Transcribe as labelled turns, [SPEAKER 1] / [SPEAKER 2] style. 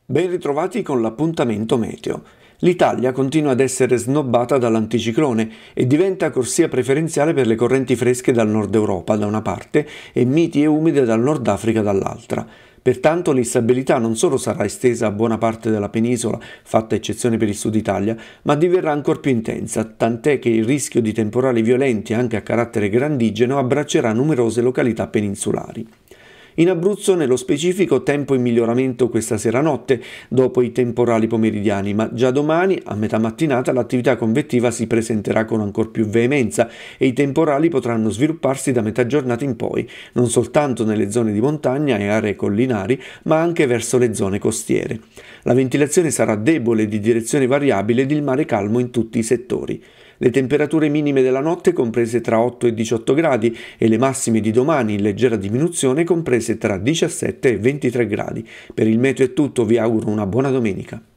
[SPEAKER 1] Ben ritrovati con l'appuntamento meteo. L'Italia continua ad essere snobbata dall'anticiclone e diventa corsia preferenziale per le correnti fresche dal nord Europa da una parte e miti e umide dal Nord Africa dall'altra. Pertanto l'instabilità non solo sarà estesa a buona parte della penisola, fatta eccezione per il sud Italia, ma diverrà ancor più intensa, tant'è che il rischio di temporali violenti anche a carattere grandigeno abbraccerà numerose località peninsulari. In Abruzzo, nello specifico, tempo in miglioramento questa sera notte, dopo i temporali pomeridiani, ma già domani, a metà mattinata, l'attività convettiva si presenterà con ancor più veemenza e i temporali potranno svilupparsi da metà giornata in poi, non soltanto nelle zone di montagna e aree collinari, ma anche verso le zone costiere. La ventilazione sarà debole di direzione variabile ed il mare calmo in tutti i settori. Le temperature minime della notte comprese tra 8 e 18 gradi e le massime di domani in leggera diminuzione comprese tra 17 e 23 gradi. Per il meteo è tutto, vi auguro una buona domenica.